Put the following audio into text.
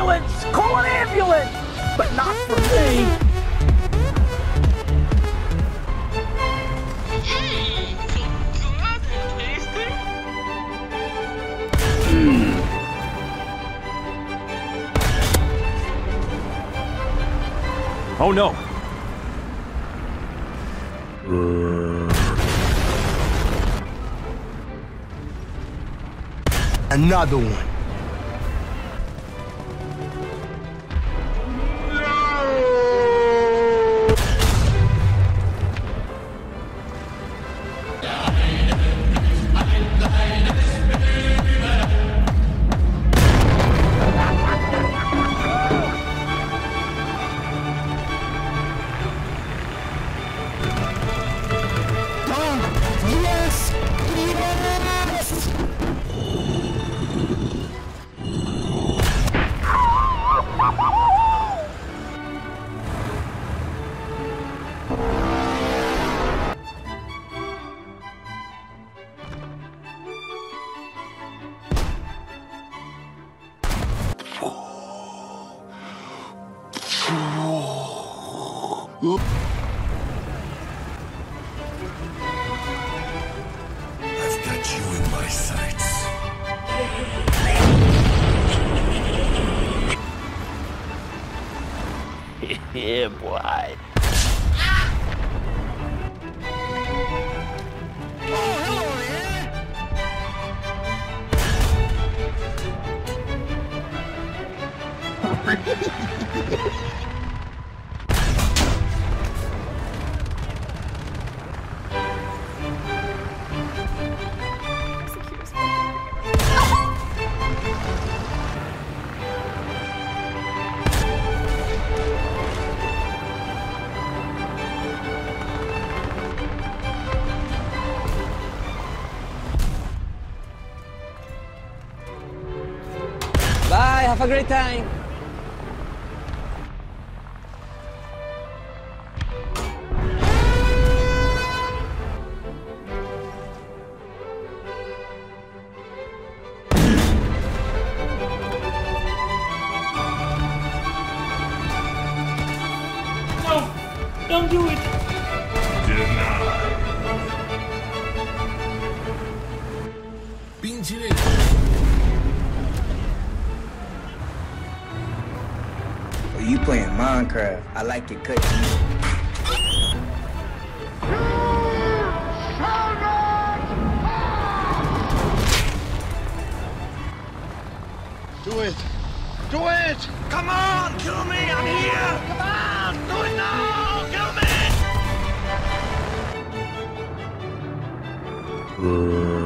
ambulance! Call an ambulance! But not for me! Hey, chocolate tasty? Oh no! Another one. I've got you in my sights. Yeah, boy. Bye, have a great time. No, don't do it. Denied. 冰淇淋。 Oh, you playing Minecraft. I like your cut. Do it. Do it. Come on, kill me! I'm here! Come on! Do it now! Kill me!